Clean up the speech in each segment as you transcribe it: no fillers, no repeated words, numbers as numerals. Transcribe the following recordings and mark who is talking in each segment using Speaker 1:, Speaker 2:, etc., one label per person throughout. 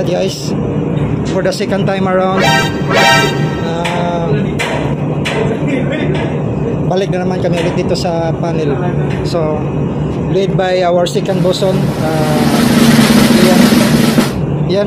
Speaker 1: Alright guys, for the second time around, balik na naman kami ulit dito sa panel. So, led by our second boson, Ian.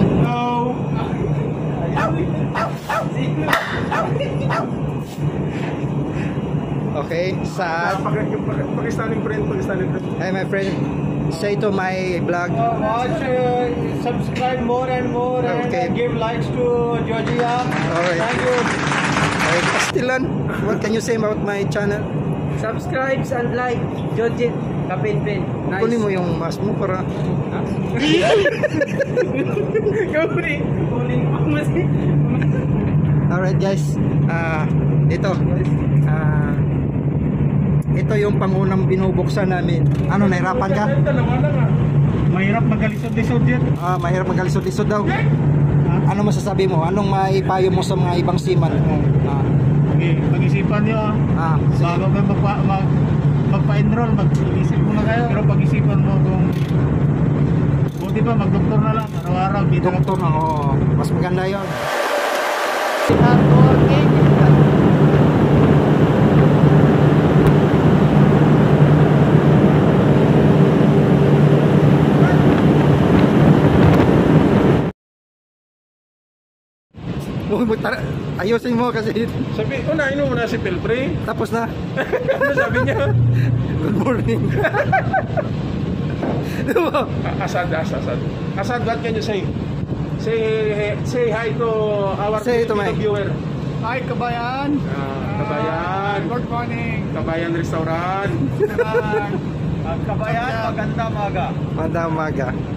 Speaker 1: Okay, sa
Speaker 2: Pakistani friend.
Speaker 1: Hi my friend, say to my vlog.
Speaker 3: Watch, subscribe more and more,
Speaker 1: Okay.
Speaker 3: and give likes to Georgia.
Speaker 1: Alright.
Speaker 3: Thank you.
Speaker 1: Hey, Castellan, what can you say about my channel?
Speaker 4: Subscribe and like Georgia Kapinpin. Nice.
Speaker 1: Kunin mo yung mask mo para Alright guys, ito yung pangunang binubuksan namin. Ano, nahirapan ka?
Speaker 3: Mahirap magalisod-lisod yan.
Speaker 1: Mahirap magalisod-lisod daw. Ano masasabi mo? Anong maipayo mo sa mga ibang seaman?
Speaker 3: Okay, pag-isipan nyo
Speaker 1: Sige.
Speaker 3: bago kayo magpa-enroll, mag-isip muna kayo. Pero pag-isipan mo kung buti pa mag-doktor na lang araw-araw.
Speaker 1: Doktor na, mas maganda yun. Ayusin mo kasi
Speaker 2: Sabi, unahin mo muna si Pilpre.
Speaker 1: tapos na.
Speaker 2: Ano sabi niya?
Speaker 1: Good morning.
Speaker 2: Asad. Asad, what can you say? Say hi to our
Speaker 1: Say to my
Speaker 2: viewer.
Speaker 3: Hi, Kabayan.
Speaker 2: Kabayan.
Speaker 3: Good morning.
Speaker 2: Kabayan Restaurant.
Speaker 3: Kabayan, maganda maga.
Speaker 1: Magandang umaga.